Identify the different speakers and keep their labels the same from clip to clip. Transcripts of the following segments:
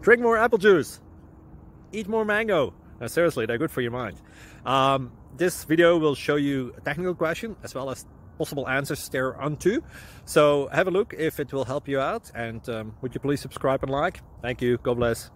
Speaker 1: Drink more apple juice. Eat more mango. Seriously, they're good for your mind. This video will show you a technical question as well as possible answers thereunto. So have a look if it will help you out, and would you please subscribe and like? Thank you. God bless.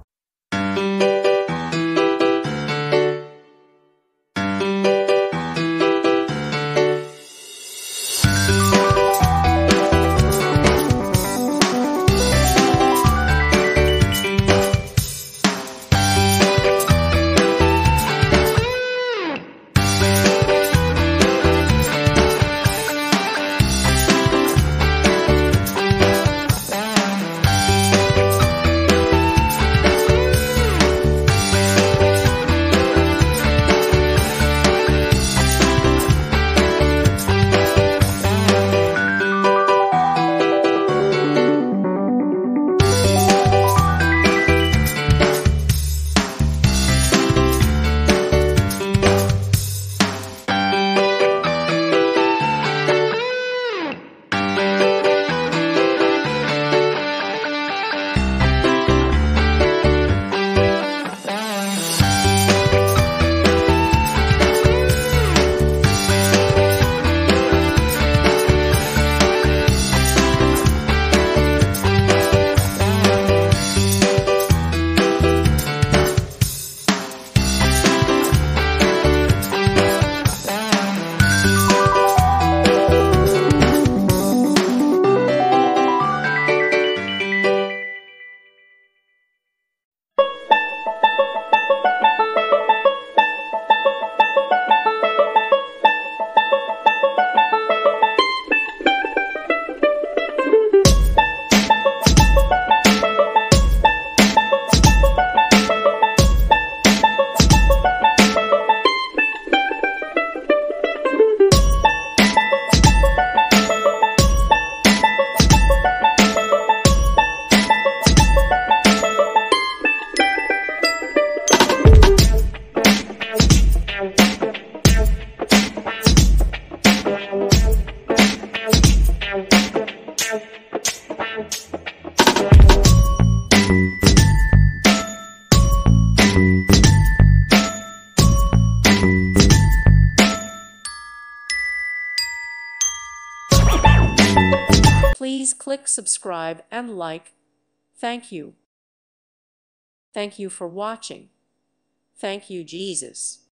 Speaker 2: Please click subscribe and like. Thank you. Thank you for watching. Thank you, Jesus.